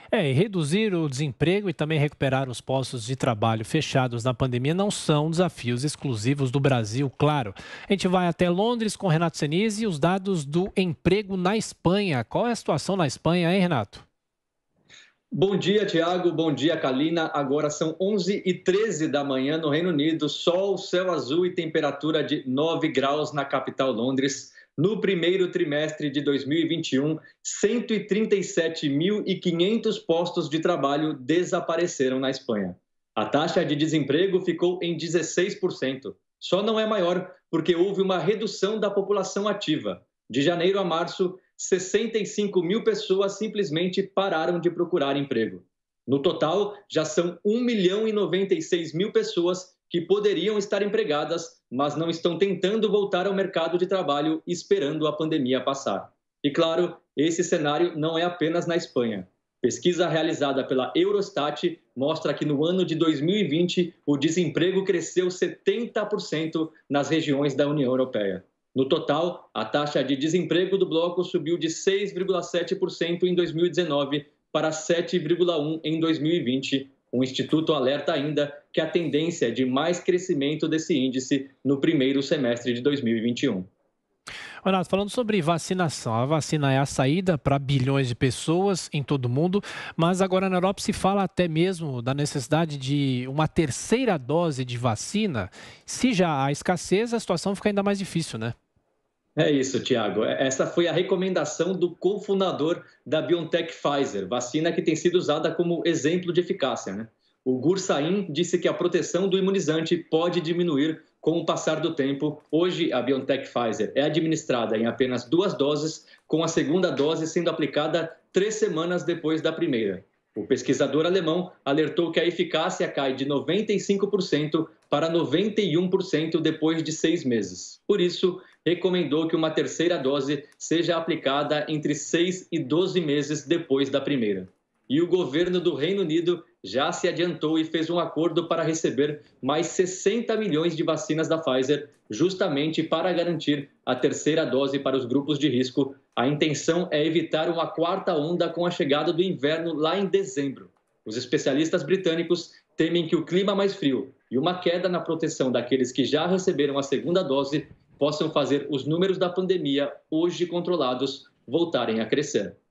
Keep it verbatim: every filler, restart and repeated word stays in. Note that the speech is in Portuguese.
É, e reduzir o desemprego e também recuperar os postos de trabalho fechados na pandemia não são desafios exclusivos do Brasil, claro. A gente vai até Londres com Renato Senise e os dados do emprego na Espanha. Qual é a situação na Espanha, hein, Renato? Bom dia, Tiago. Bom dia, Kalina. Agora são onze e treze da manhã no Reino Unido. Sol, céu azul e temperatura de nove graus na capital Londres. No primeiro trimestre de dois mil e vinte e um, cento e trinta e sete mil e quinhentos postos de trabalho desapareceram na Espanha. A taxa de desemprego ficou em dezesseis por cento. Só não é maior porque houve uma redução da população ativa. De janeiro a março, sessenta e cinco mil pessoas simplesmente pararam de procurar emprego. No total, já são um milhão e noventa e seis mil pessoas que poderiam estar empregadas, mas não estão tentando voltar ao mercado de trabalho esperando a pandemia passar. E claro, esse cenário não é apenas na Espanha. Pesquisa realizada pela Eurostat mostra que no ano de dois mil e vinte o desemprego cresceu setenta por cento nas regiões da União Europeia. No total, a taxa de desemprego do bloco subiu de seis vírgula sete por cento em dois mil e dezenove para sete vírgula um por cento em dois mil e vinte. O Instituto alerta ainda que a tendência é de mais crescimento desse índice no primeiro semestre de dois mil e vinte e um. Renato, falando sobre vacinação, a vacina é a saída para bilhões de pessoas em todo o mundo, mas agora na Europa se fala até mesmo da necessidade de uma terceira dose de vacina. Se já há escassez, a situação fica ainda mais difícil, né? É isso, Tiago. Essa foi a recomendação do cofundador da BioNTech Pfizer, vacina que tem sido usada como exemplo de eficácia, né? O Gursain disse que a proteção do imunizante pode diminuir com o passar do tempo. Hoje, a BioNTech Pfizer é administrada em apenas duas doses, com a segunda dose sendo aplicada três semanas depois da primeira. O pesquisador alemão alertou que a eficácia cai de noventa e cinco por cento para noventa e um por cento depois de seis meses. Por isso, recomendou que uma terceira dose seja aplicada entre seis e doze meses depois da primeira. E o governo do Reino Unido já se adiantou e fez um acordo para receber mais sessenta milhões de vacinas da Pfizer, justamente para garantir a terceira dose para os grupos de risco. A intenção é evitar uma quarta onda com a chegada do inverno lá em dezembro. Os especialistas britânicos temem que o clima mais frio e uma queda na proteção daqueles que já receberam a segunda dose possam fazer os números da pandemia, hoje controlados, voltarem a crescer.